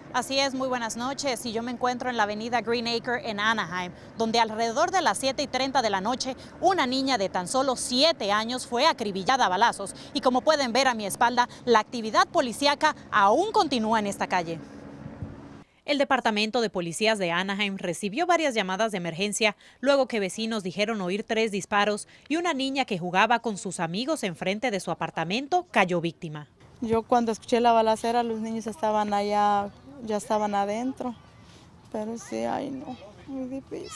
Así es, muy buenas noches. Y yo me encuentro en la avenida Green Acre en Anaheim, donde alrededor de las 7:30 de la noche, una niña de tan solo 7 años fue acribillada a balazos. Y como pueden ver a mi espalda, la actividad policíaca aún continúa en esta calle. El Departamento de Policías de Anaheim recibió varias llamadas de emergencia luego que vecinos dijeron oír 3 disparos y una niña que jugaba con sus amigos enfrente de su apartamento cayó víctima. Yo cuando escuché la balacera, los niños estaban allá, ya estaban adentro, pero sí, ay no, muy difícil.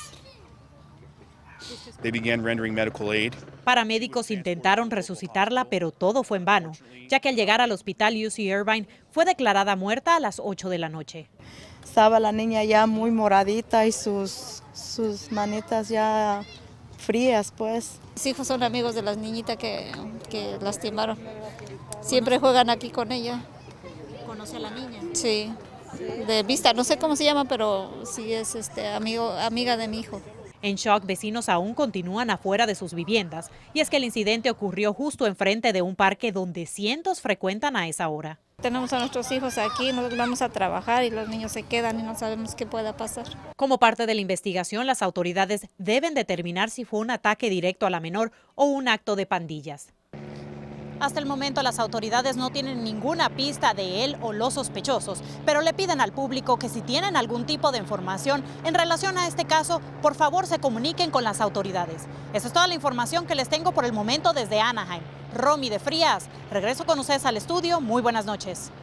They began rendering medical aid. Paramédicos intentaron resucitarla, pero todo fue en vano, ya que al llegar al hospital UC Irvine fue declarada muerta a las 8 de la noche. Estaba la niña ya muy moradita y sus manitas ya frías, pues. Mis hijos son amigos de las niñitas que lastimaron. Siempre juegan aquí con ella. ¿Conoce a la niña? Sí, de vista, no sé cómo se llama, pero sí es amiga de mi hijo. En shock, vecinos aún continúan afuera de sus viviendas, y es que el incidente ocurrió justo enfrente de un parque donde cientos frecuentan a esa hora. Tenemos a nuestros hijos aquí, nosotros vamos a trabajar y los niños se quedan y no sabemos qué pueda pasar. Como parte de la investigación, las autoridades deben determinar si fue un ataque directo a la menor o un acto de pandillas. Hasta el momento las autoridades no tienen ninguna pista de él o los sospechosos, pero le piden al público que si tienen algún tipo de información en relación a este caso, por favor se comuniquen con las autoridades. Esa es toda la información que les tengo por el momento desde Anaheim. Romy de Frías, regreso con ustedes al estudio. Muy buenas noches.